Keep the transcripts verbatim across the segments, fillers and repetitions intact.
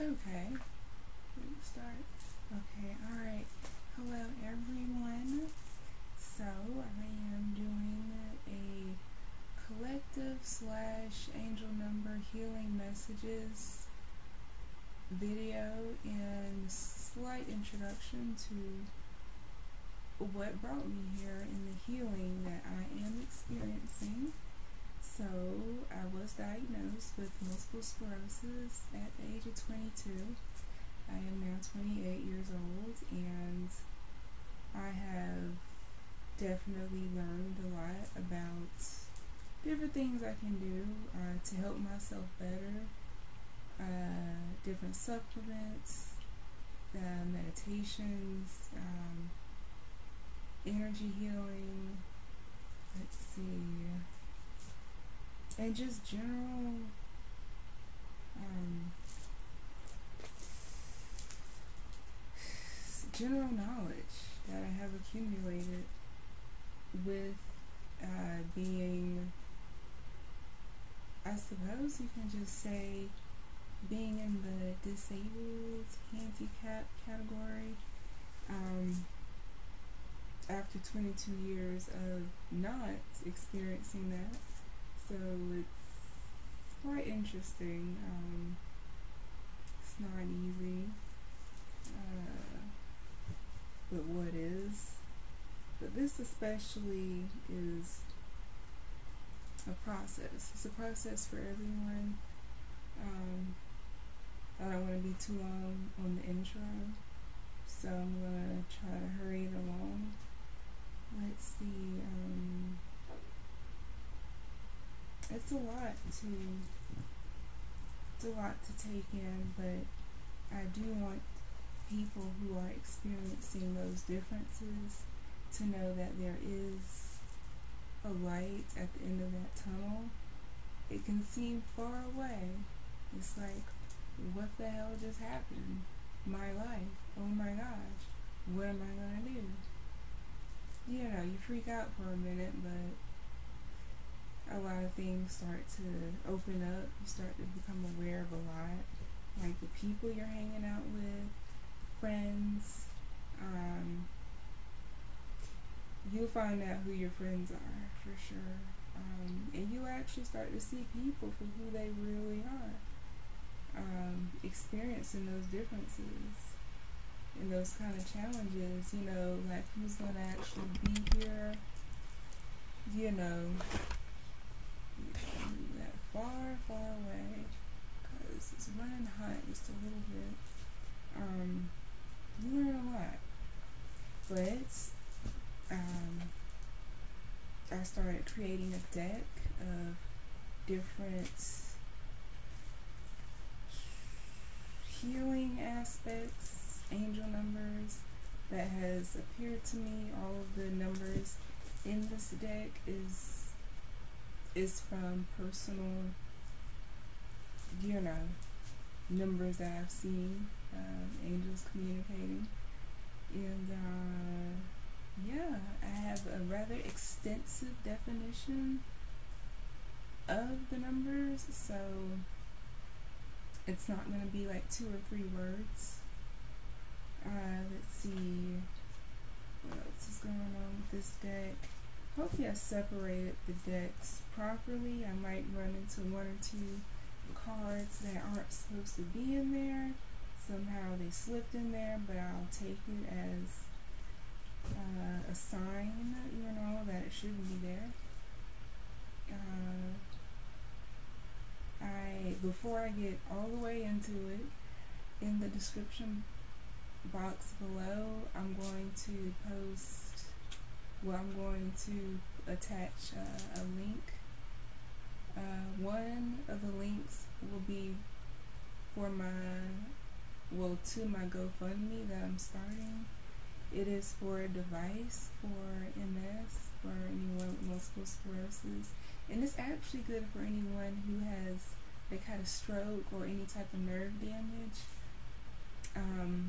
Okay, let me start. Okay, alright. Hello, everyone. So, I am doing a collective slash angel number healing messages video and slight introduction to what brought me here in the healing that I am experiencing. So, I was diagnosed with multiple sclerosis at the age of twenty-two. I am now twenty-eight years old, and I have definitely learned a lot about different things I can do uh, to help myself better, uh, different supplements, uh, meditations, um, energy healing, let's see, and just general um, general knowledge that I have accumulated with uh, being, I suppose you can just say, being in the disabled, handicapped category. Um, after twenty-two years of not experiencing that, so it's quite interesting. Um, it's not easy, uh, but what is? But this especially is a process. It's a process for everyone. Um, I don't want to be too long on the intro, so I'm gonna try to hurry it along. Let's see. Um, it's a lot to it's a lot to take in, but I do want people who are experiencing those differences to know that there is a light at the end of that tunnel. It can seem far away. It's like, what the hell just happened? My life. Oh my gosh. What am I gonna do? You know, you freak out for a minute, but a lot of things start to open up. You start to become aware of a lot. Like the people you're hanging out with, friends, um, you'll find out who your friends are, for sure. Um, and you actually start to see people for who they really are. Um, experiencing those differences and those kind of challenges, you know, like who's going to actually be here, you know, that far, far away, because it's running hot just a little bit. Um, you learn a lot, but um, I started creating a deck of different healing aspects, angel numbers that has appeared to me. All of the numbers in this deck is is from personal, you know, numbers that I've seen, um, angels communicating. And uh, yeah, I have a rather extensive definition of the numbers, so it's not going to be like two or three words. Uh, let's see, what else is going on with this deck? Hopefully I separated the decks properly. I might run into one or two cards that aren't supposed to be in there. Somehow they slipped in there, but I'll take it as uh, a sign, you know, that it shouldn't be there. Uh, I before I get all the way into it, in the description box below, I'm going to post, well, I'm going to attach uh, a link. Uh, one of the links will be for my, well, to my GoFundMe that I'm starting. It is for a device for M S, for anyone with multiple sclerosis. And it's actually good for anyone who has like had a stroke or any type of nerve damage. Um,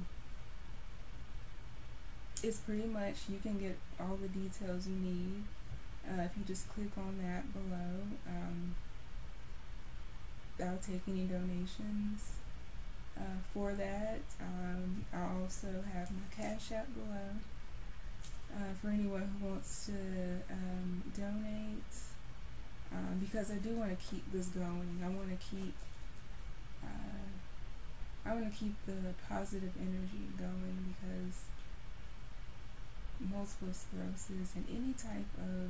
it's pretty much, you can get all the details you need uh, if you just click on that below. Um, I'll take any donations. uh, for that. Um, I also have my Cash App below uh, for anyone who wants to um, donate. Um, because I do want to keep this going. I want to keep uh, I want to keep the positive energy going, because multiple sclerosis and any type of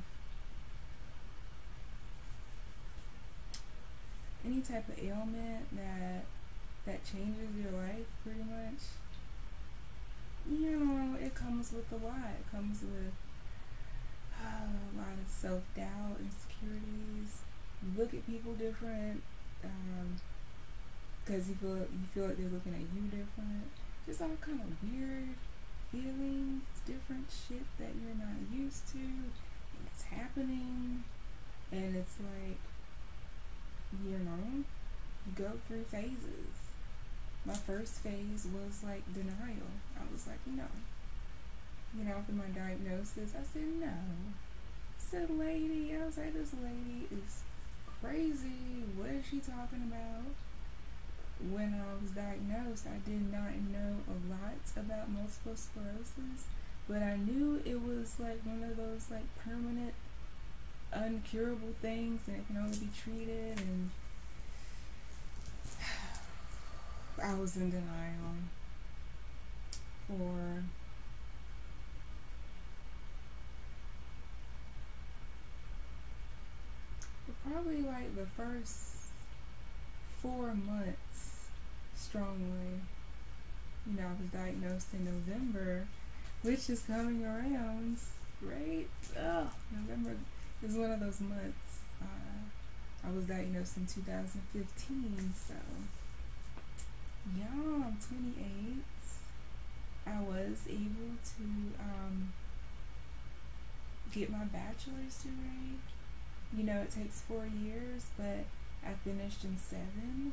any type of ailment that that changes your life pretty much, you know, it comes with a lot. It comes with uh, a lot of self-doubt, insecurities. You look at people different because um, you feel you feel like they're looking at you different. Just all kind of weird feelings, different shit that you're not used to, and it's happening, and it's like, you know, you go through phases. My first phase was like denial. I was like, no. You know, after my diagnosis, I said, no. I said, lady, I was like, this lady is crazy. What is she talking about? When I was diagnosed, I did not know a lot about multiple sclerosis, but I knew it was like one of those like permanent, uncurable things, and it can only be treated, and I was in denial for for probably like the first four months strongly. You know, I was diagnosed in November, which is coming around, right? Oh, November is one of those months. Uh, I was diagnosed in two thousand fifteen, so yeah, I'm twenty-eight. I was able to um, get my bachelor's degree. You know, it takes four years, but I finished in seven.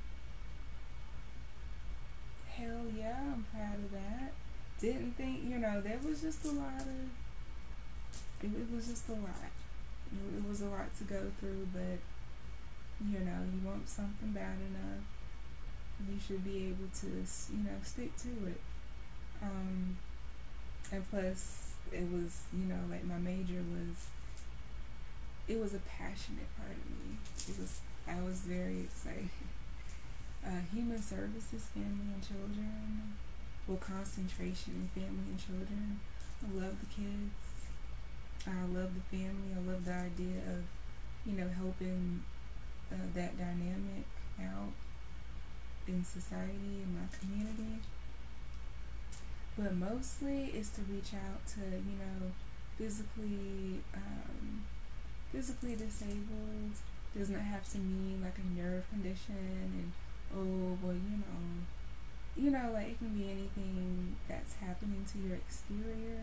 Hell yeah, I'm proud of that. Didn't think, you know, there was just a lot of, it, it was just a lot. It, it was a lot to go through, but, you know, you want something bad enough, you should be able to, you know, stick to it. Um, and plus, it was, you know, like my major was, it was a passionate part of me. It was, I was very excited. Uh, human services, family and children. Well, concentration in family and children. I love the kids. I love the family. I love the idea of, you know, helping uh, that dynamic out in society, in my community. But mostly it's to reach out to, you know, physically, um, physically disabled. Does not have to mean like a nerve condition, and oh well, you know, you know, like it can be anything that's happening to your exterior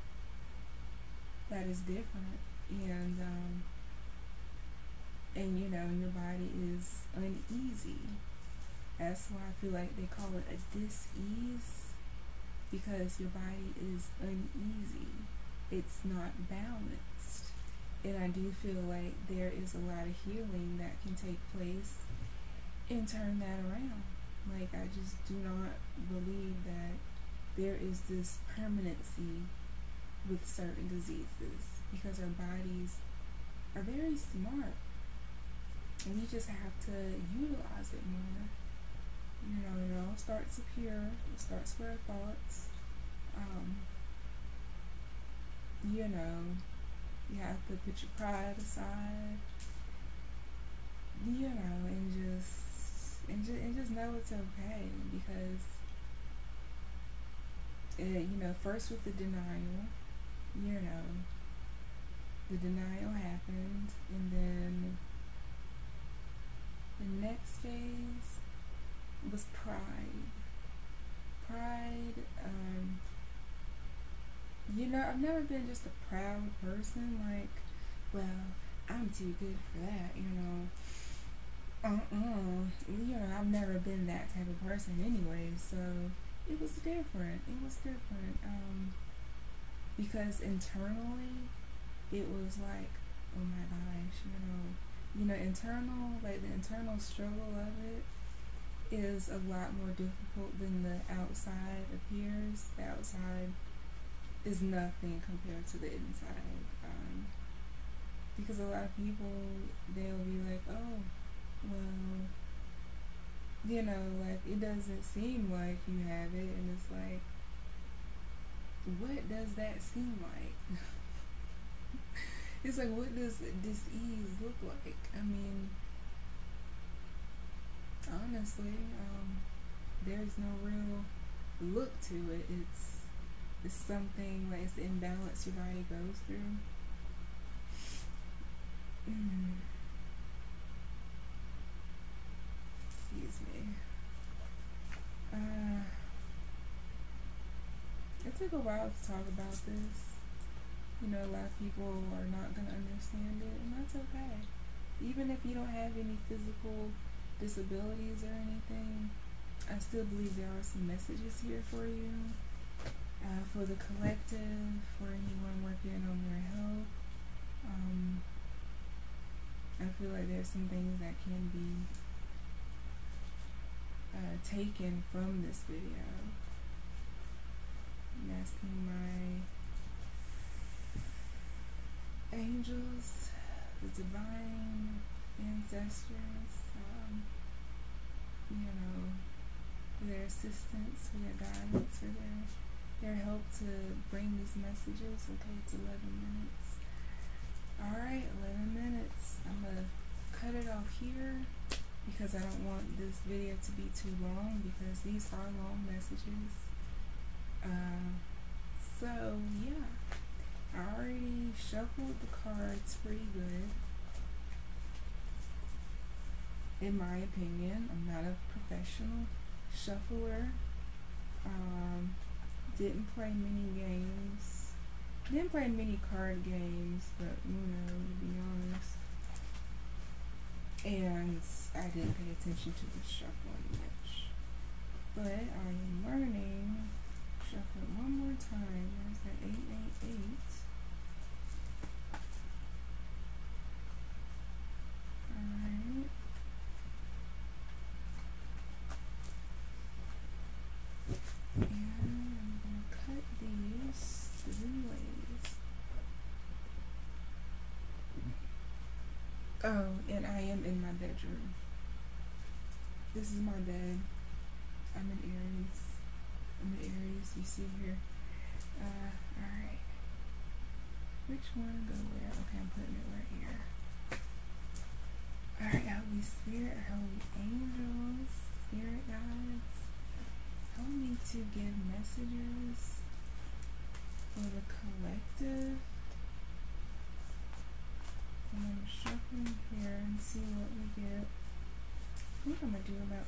that is different, and um, and you know, your body is uneasy. That's why I feel like they call it a dis-ease, because your body is uneasy. It's not balanced. And I do feel like there is a lot of healing that can take place and turn that around. Like, I just do not believe that there is this permanency with certain diseases, because our bodies are very smart, and we just have to utilize it more. You know, it all starts up here. It starts with our thoughts. Um, you know, you have to put your pride aside, you know, and just and just and just know it's okay, because it, you know, first with the denial, you know, the denial happened, and then the next phase was pride. Pride. Um, You know, I've never been just a proud person, like, well, I'm too good for that, you know. Uh-uh. You know, I've never been that type of person anyway, so it was different. It was different. Um, because internally, it was like, oh my gosh, you know, you know, internal, like the internal struggle of it, is a lot more difficult than the outside appears. The outside is nothing compared to the inside. Um, because a lot of people, they'll be like, oh, well, you know, like, it doesn't seem like you have it, and it's like, what does that seem like? It's like, what does dis-ease look like? I mean, honestly, um, there's no real look to it. It's it's something like it's the imbalance your body goes through. Mm. Excuse me. Uh, it took a while to talk about this. You know, a lot of people are not going to understand it, and that's okay. Even if you don't have any physical disabilities or anything, I still believe there are some messages here for you, uh, for the collective, for anyone working on their health. Um, I feel like there's some things that can be uh, taken from this video. I'm asking my angels, the divine ancestors, um, you know, for their assistance, for their guidance, for their their help to bring these messages. Okay, it's eleven minutes. Alright, eleven minutes. I'm gonna cut it off here because I don't want this video to be too long, because these are long messages. Uh, so, yeah. I already shuffled the cards pretty good, in my opinion. I'm not a professional shuffler. Um, didn't play many games. Didn't play many card games, but you know, to be honest. And I didn't pay attention to the shuffling much. But I am learning. Shuffle it one more time. There's that eight eight eight. Alright. And I'm going to cut these three ways. Oh, and I am in my bedroom. This is my bed. I'm an Aries. I'm an Aries, you see here. Uh, alright. Which one go where? Okay, I'm putting it right here. Alright, Holy Spirit, Holy Angels, Spirit Guides, help me to give messages for the collective. And I'm shuffling here and see what we get. I think I'm going to do about...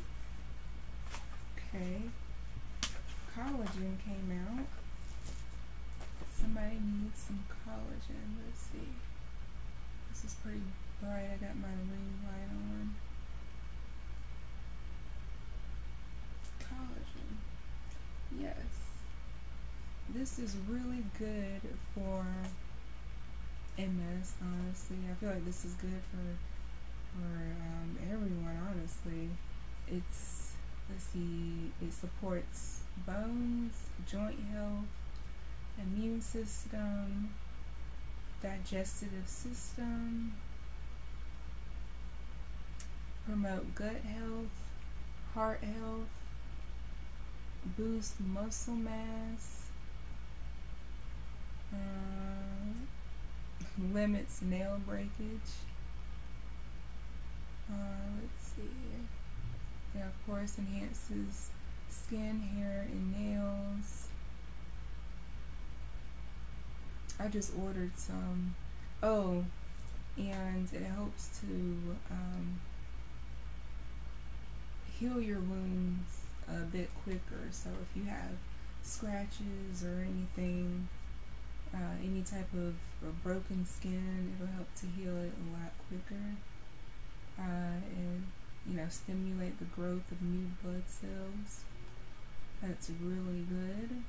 Okay. Collagen came out. Somebody needs some collagen. Let's see. This is pretty bright. I got my ring light on. Collagen. Yes. This is really good for M S, honestly. I feel like this is good for for um, everyone, honestly. It's, let's see, it supports bones, joint health, immune system, digestive system, promote gut health, heart health, boost muscle mass, uh, limits nail breakage. Uh, let's see. Yeah, of course, enhances skin, hair, and nails. I just ordered some. Oh, and it helps to um, heal your wounds a bit quicker. So if you have scratches or anything, uh, any type of uh, broken skin, it'll help to heal it a lot quicker. Uh, and, you know, stimulate the growth of new blood cells. That's really good.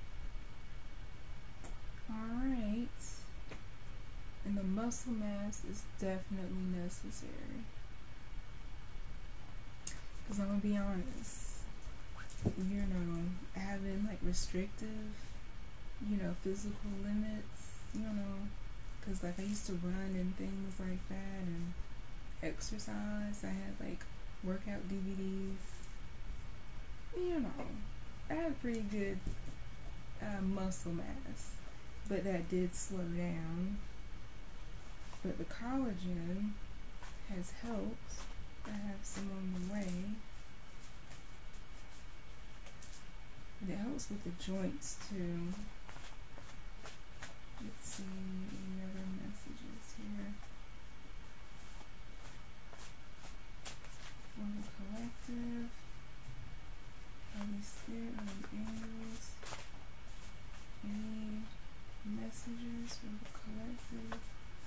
Alright. And the muscle mass is definitely necessary. Because I'm going to be honest, you know, having like restrictive, you know, physical limits, you know, because like I used to run and things like that and exercise. I had like workout D V Ds. You know, I had pretty good uh, muscle mass, but that did slow down. But the collagen has helped. I have some on the way. And it helps with the joints too. Let's see any other messages here. For the collective, Holy Spirit, Holy Angels. Any messages for the collective?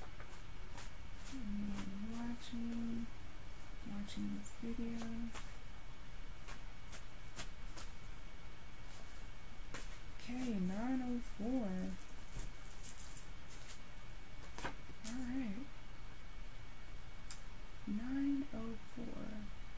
Anyone watching, watching this video? Okay, nine oh four. Alright. nine oh four.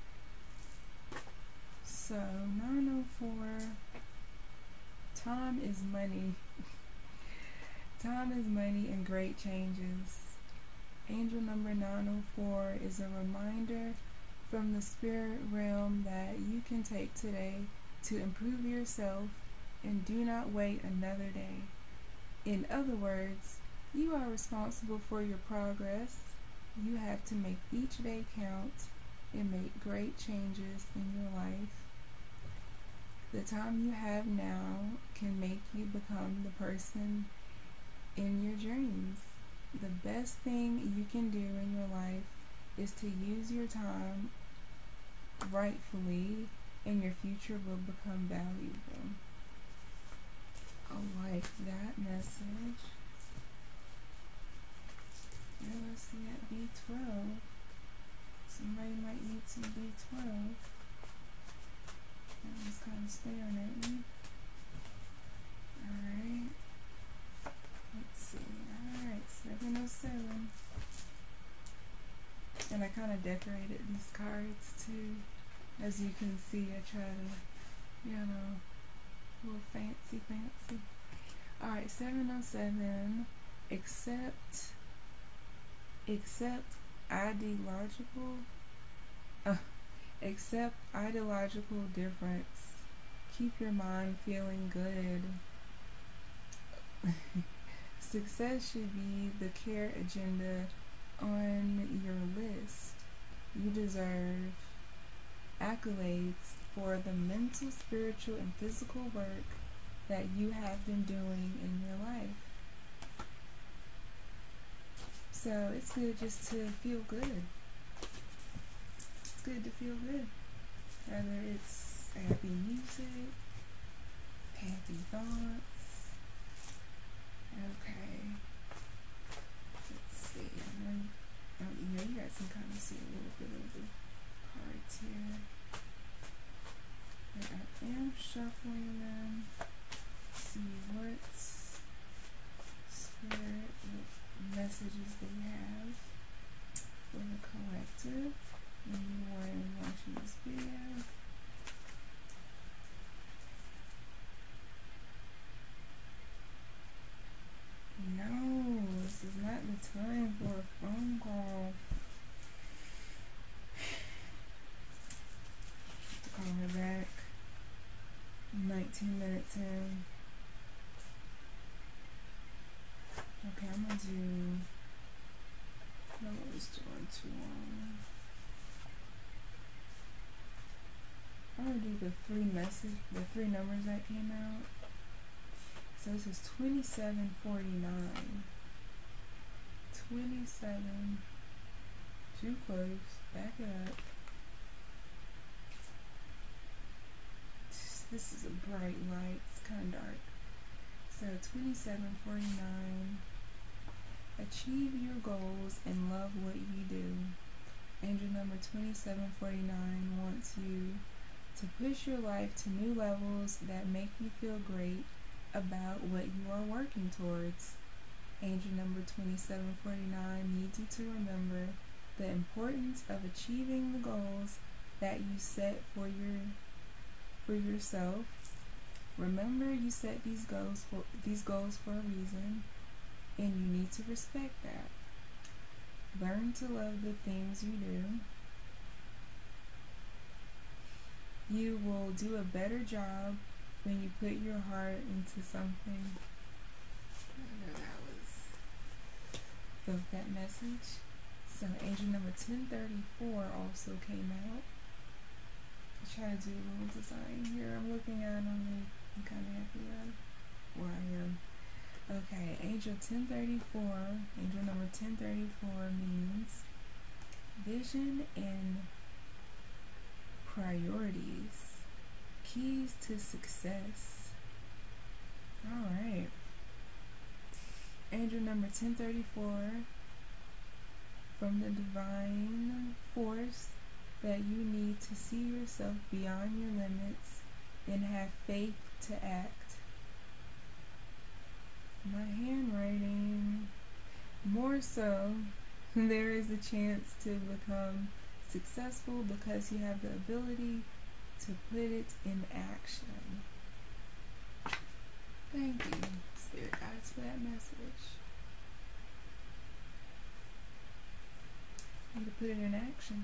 So, nine oh four. Time is money. Time is money and great changes. Angel number nine oh four is a reminder from the spirit realm that you can take today to improve yourself and do not wait another day. In other words, you are responsible for your progress. You have to make each day count and make great changes in your life. The time you have now can make you become the person in your dreams. The best thing you can do in your life is to use your time rightfully, and your future will become valuable. I like that message. Now let's see at B twelve. Somebody might need some B twelve. That was kind of staring at me. Alright. Let's see. Alright, seven oh seven. And I kind of decorated these cards too. As you can see, I try to, you know, a little fancy, fancy. Alright, seven oh seven. Accept, accept ideological, uh, accept ideological difference. Keep your mind feeling good. Success should be the care agenda on your list. You deserve accolades for the mental, spiritual, and physical work that you have been doing in your life. So it's good just to feel good. It's good to feel good. Whether it's happy music, happy thoughts. Okay. Let's see. I know, um, you know, you guys can kind of see a little bit of the cards here. But I am shuffling them. See what's spirit, what messages they have for the collective. When you are watching this video. No, this is not the time for a phone call. To call her back. nineteen minutes in. Okay, I'm gonna do. No, I was doing too long. I'm gonna do the three message, the three numbers that came out. So this is twenty-seven forty-nine. twenty-seven. Too close. Back it up. This is a bright light. It's kind of dark. So twenty-seven forty-nine. Achieve your goals and love what you do. Angel number twenty-seven forty-nine wants you to push your life to new levels that make you feel great about what you are working towards. Angel number twenty-seven forty-nine needs you to remember the importance of achieving the goals that you set for your for yourself. Remember, you set these goals for these goals for a reason, and you need to respect that. Learn to love the things you do. You will do a better job when you put your heart into something. I know that was felt that message. So angel number ten thirty-four also came out. I try to do a little design here. I'm looking at them. I'm kind of happy where I am. Okay, angel ten thirty-four, angel number ten thirty-four means vision and priorities, keys to success. All right. Angel number ten thirty-four, from the divine force, that you need to see yourself beyond your limits and have faith to act. My handwriting, more so, there is a chance to become successful because you have the ability to put it in action. Thank you, Spirit Guides, for that message. And to put it in action.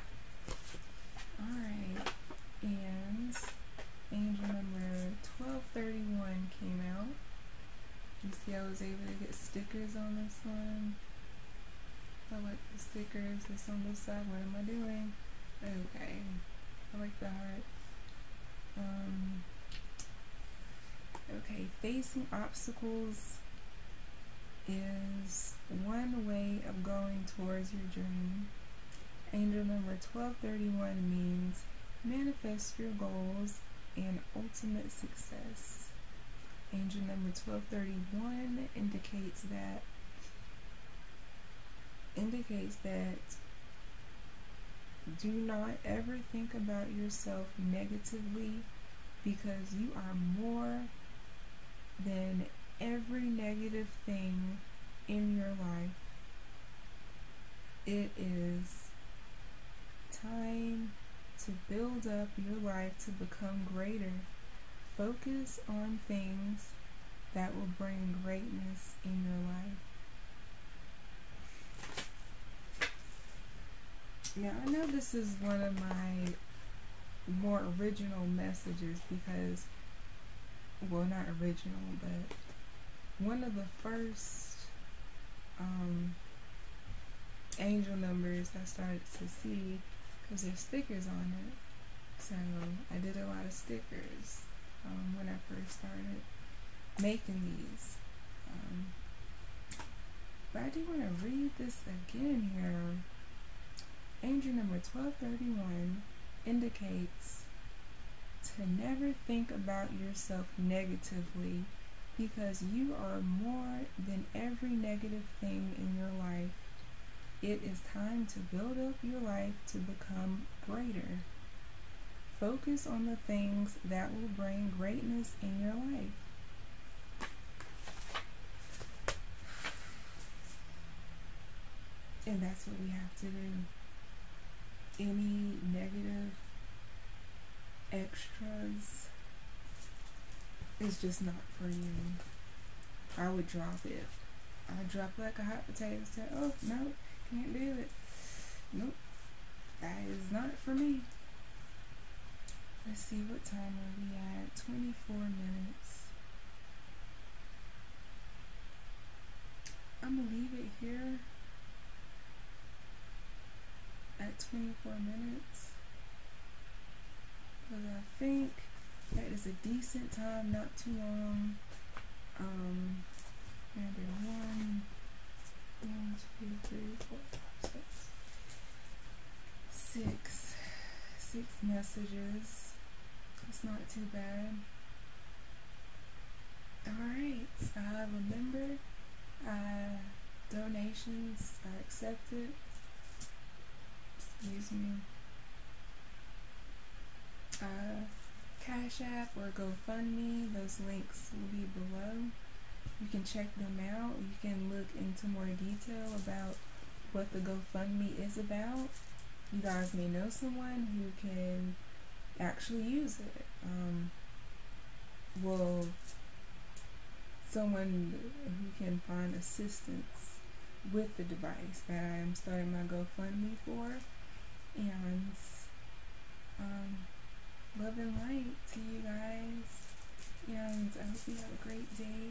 Alright, and angel number twelve thirty-one came out. You see, I was able to get stickers on this one. I like the stickers. It's on this side. What am I doing? Okay. I like the heart. Um, okay, facing obstacles is one way of going towards your dream. Angel number twelve thirty-one means manifest your goals and ultimate success. Angel number twelve thirty-one indicates that indicates that do not ever think about yourself negatively, because you are more than every negative thing in your life. It is time to build up your life to become greater. Focus on things that will bring greatness in your life. Now, I know this is one of my more original messages because, well, not original, but one of the first um, angel numbers I started to see, because there's stickers on it. So I did a lot of stickers um, when I first started making these. Um, but I do want to read this again here. Angel number twelve thirty-one indicates to never think about yourself negatively, because you are more than every negative thing in your life. It is time to build up your life to become greater. Focus on the things that will bring greatness in your life. And that's what we have to do. Any negative extras is just not for you. I would drop it. I'd drop like a hot potato. Say, oh, no, can't do it. Nope, that is not for me. Let's see, what time are we at? twenty-four minutes. I'm gonna leave it here at twenty-four minutes, because I think that is a decent time, not too long. Um, and then one, one, two, three, four, five, six, six, six messages. It's not too bad. Alright, uh, remember, uh, donations are accepted. Excuse me. Uh, Cash App or GoFundMe, those links will be below. You can check them out. You can look into more detail about what the GoFundMe is about. you guys may know someone who can actually use it. Um, well, someone who can find assistance with the device that I'm starting my GoFundMe for. And um, love and light to you guys. And I hope you have a great day.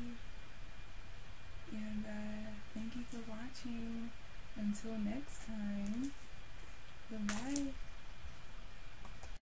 And uh, thank you for watching. Until next time, goodbye.